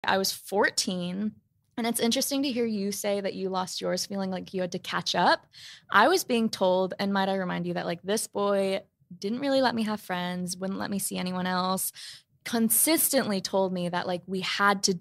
I was 14. And it's interesting to hear you say that you lost yours feeling like you had to catch up. I was being told, and might I remind you that like this boy didn't really let me have friends, wouldn't let me see anyone else, consistently told me that like we had to